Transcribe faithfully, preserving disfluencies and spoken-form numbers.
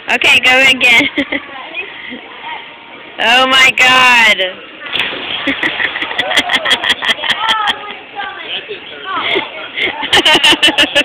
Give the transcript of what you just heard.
Okay, go again. Oh my God. That's it, sir.